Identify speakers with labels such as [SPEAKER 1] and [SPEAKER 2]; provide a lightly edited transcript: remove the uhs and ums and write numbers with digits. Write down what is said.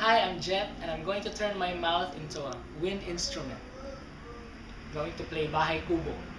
[SPEAKER 1] Hi, I'm Jet, and I'm going to turn my mouth into a wind instrument. I'm going to play Bahay Kubo.